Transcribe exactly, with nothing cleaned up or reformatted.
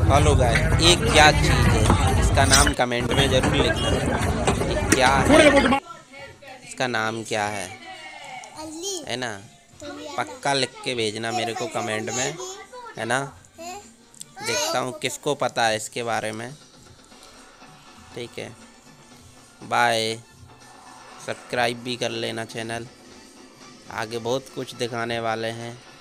Hello guys, ये क्या चीज़ है? इसका नाम कमेंट में ज़रूर लिखना। ये क्या है? इसका नाम क्या है? है ना? पक्का लिख के भेजना मेरे को कमेंट में, है ना? देखता हूँ किसको पता है इसके बारे में। ठीक है, बाय। सब्सक्राइब भी कर लेना चैनल, आगे बहुत कुछ दिखाने वाले हैं।